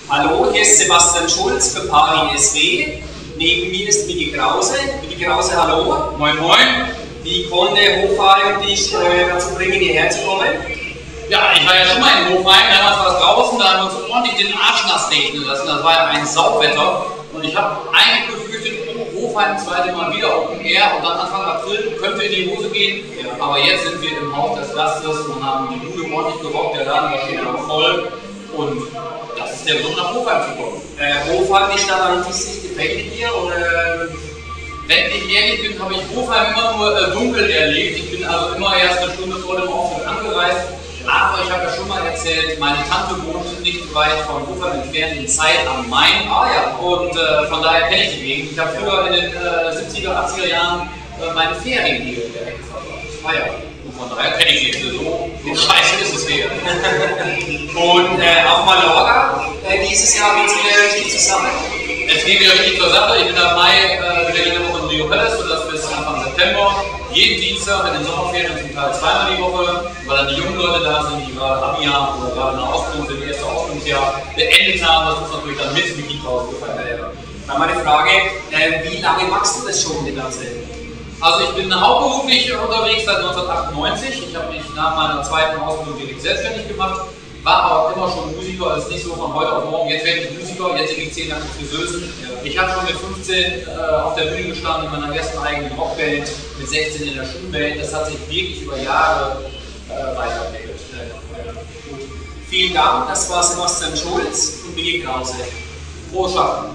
Hallo, hier ist Sebastian Schulz für Pari SW. Neben mir ist Mickie Krause. Mickie Krause, hallo. Moin moin. Wie konnte Hofheim dich dazu bringen, hierher zu kommen? Ja, ich war ja schon mal in Hofheim, damals war es draußen, da haben wir uns ordentlich den Arsch nass regnen lassen. Das war ja ein Sauwetter. Und ich habe eigentlich befürchtet, Hofheim zweite Mal wieder Open Air und dann Anfang April könnte in die Hose gehen. Ja, aber jetzt sind wir im Haus des Gastes und haben die Bude ordentlich gerockt, der Laden war schon voll. Und das ist der Grund, nach Hofheim zu kommen. Hofheim, die Stadt an sich gefällt dir? Oder? Wenn ich ehrlich bin, habe ich Hofheim immer nur dunkel erlebt. Ich bin also immer erst eine Stunde vor dem Auftritt angereist. Aber ich habe ja schon mal erzählt, meine Tante wohnt nicht weit von Hofheim entfernt, in Zeit am Main. Ah ja. Und von daher kenne ich die Gegend. Ich habe früher in den 70er, 80er Jahren meine Ferien hier in der Ecke verbracht. Ah ja. Von daher kenne ich sie. So scheiße ist es hier. Und auf Mallorca, dieses Jahr geht es wieder richtig zur Sache. Es geht wieder richtig zur Sache. Ich bin ab Mai wieder jede Woche in Rio Palace, sodass bis Anfang September jeden Dienstag in den Sommerferien zum Teil zweimal die Woche, weil dann die jungen Leute da sind, die gerade Abi haben oder gerade eine Ausbildung sind, das erste Ausbildungsjahr beendet haben. Das muss natürlich dann mit Mickie Krause gefeiert. Dann mal die Frage, wie lange machst du das schon, die ganze? Also ich bin hauptberuflich unterwegs seit 1998. Ich habe mich nach meiner zweiten Ausbildung direkt selbstständig gemacht, war auch immer schon Musiker, also nicht so von heute auf morgen, jetzt werde ich Musiker, jetzt bin ich 10 Jahre Friseusen. Ich habe schon mit 15 auf der Bühne gestanden in meiner ersten eigenen Rockband, mit 16 in der Schulband. Das hat sich wirklich über Jahre weiterentwickelt. Vielen Dank, das war Sebastian Schulz und Mickie Krause. Frohes Schaffen!